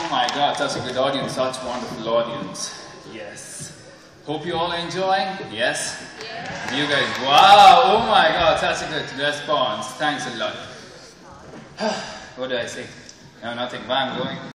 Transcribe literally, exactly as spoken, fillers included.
my God, such a good audience, such a wonderful audience. Yes. Hope you all enjoying? Yes? Yes. You guys, wow, oh my God, such a good response. Thanks a lot. What do I say? No, nothing. Where I'm going?